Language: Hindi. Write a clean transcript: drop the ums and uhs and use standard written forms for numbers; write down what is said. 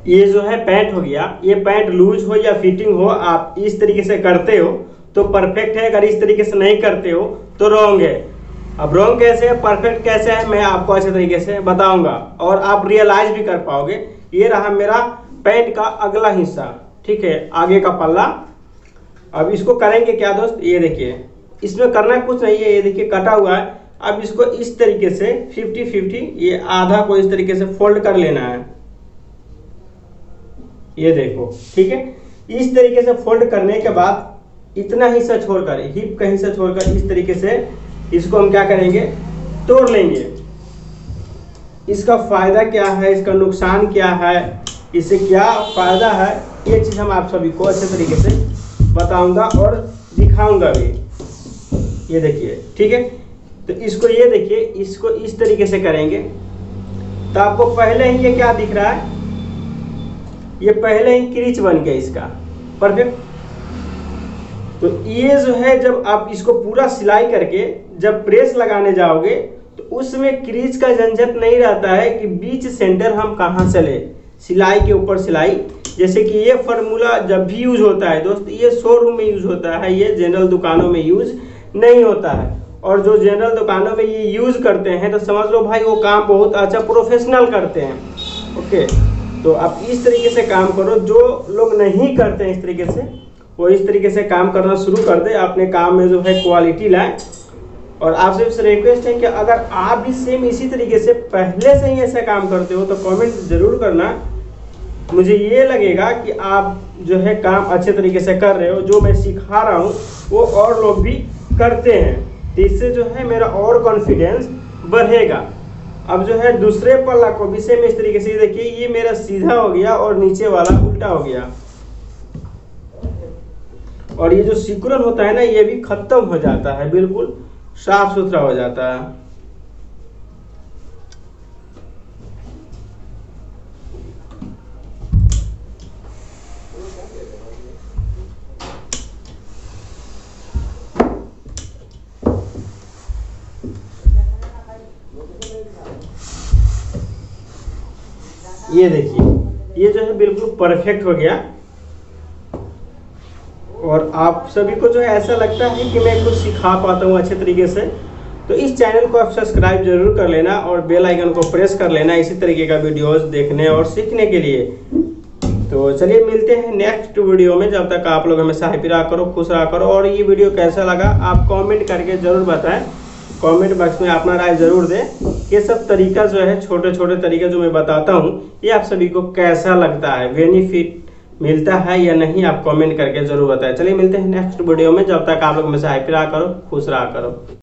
ये जो है पैंट हो गया, ये पैंट लूज हो या फिटिंग हो, आप इस तरीके से करते हो तो परफेक्ट है, अगर इस तरीके से नहीं करते हो तो रॉन्ग है। अब रॉन्ग कैसे है, परफेक्ट कैसे है, मैं आपको अच्छे तरीके से बताऊंगा और आप रियलाइज भी कर पाओगे। ये रहा मेरा पैंट का अगला हिस्सा, ठीक है, आगे का पल्ला। अब इसको करेंगे क्या दोस्त, ये देखिए इसमें करना कुछ नहीं है, ये देखिए कटा हुआ है। अब इसको इस तरीके से 50-50 ये आधा को इस तरीके से फोल्ड कर लेना है, ये देखो, ठीक है। इस तरीके से फोल्ड करने के बाद इतना हिस्सा छोड़कर, हिप का हिस्सा छोड़कर इस तरीके से इसको हम क्या करेंगे, तोड़ लेंगे। इसका फायदा क्या है, इसका नुकसान क्या है, इससे क्या फायदा है, ये चीज हम आप सभी को अच्छे तरीके से बताऊंगा और दिखाऊंगा भी। ये देखिए, ठीक है। तो इसको ये देखिए, इसको इस तरीके से करेंगे तो आपको पहले ही ये क्या दिख रहा है, ये पहले ही क्रीच बन गया इसका, परफेक्ट। तो ये जो है जब आप इसको पूरा सिलाई करके जब प्रेस लगाने जाओगे तो उसमें क्रीच का झंझट नहीं रहता है कि बीच सेंटर हम कहाँ से ले, सिलाई के ऊपर सिलाई। जैसे कि ये फार्मूला जब भी यूज होता है दोस्त, ये शोरूम में यूज होता है, ये जनरल दुकानों में यूज नहीं होता है। और जो जनरल दुकानों में ये यूज करते हैं तो समझ लो भाई वो काम बहुत अच्छा प्रोफेशनल करते हैं, ओके। तो आप इस तरीके से काम करो, जो लोग नहीं करते हैं इस तरीके से वो इस तरीके से काम करना शुरू कर दे, अपने काम में जो है क्वालिटी लाए। और आपसे रिक्वेस्ट है कि अगर आप भी सेम इसी तरीके से पहले से ही ऐसा काम करते हो तो कमेंट जरूर करना, मुझे ये लगेगा कि आप जो है काम अच्छे तरीके से कर रहे हो। जो मैं सिखा रहा हूँ वो और लोग भी करते हैं, तो इससे जो है मेरा और कॉन्फिडेंस बढ़ेगा। अब जो है दूसरे पल्ला को भी सेम इस तरीके से, देखिए ये मेरा सीधा हो गया और नीचे वाला उल्टा हो गया, और ये जो सिकुड़न होता है ना ये भी खत्म हो जाता है, बिल्कुल साफ सुथरा हो जाता है। ये देखिए ये जो है बिल्कुल परफेक्ट हो गया। और आप सभी को जो है ऐसा लगता है कि मैं कुछ सिखा पाता हूँ अच्छे तरीके से, तो इस चैनल को आप सब्सक्राइब जरूर कर लेना और बेल आइकन को प्रेस कर लेना इसी तरीके का वीडियोस देखने और सीखने के लिए। तो चलिए मिलते हैं नेक्स्ट वीडियो में, जब तक आप लोग हमेशा हैप्पी रहा करो, खुश रहा करो। और ये वीडियो कैसा लगा आप कमेंट करके जरूर बताएं, कमेंट बॉक्स में अपना राय जरूर दें। ये सब तरीका जो है, छोटे छोटे तरीके जो मैं बताता हूँ, ये आप सभी को कैसा लगता है, बेनिफिट मिलता है या नहीं, आप कमेंट करके जरूर बताएं। चलिए मिलते हैं नेक्स्ट वीडियो में, जब तक आप लोग हमेशा हैप्पी रहा करो, खुश रहा करो।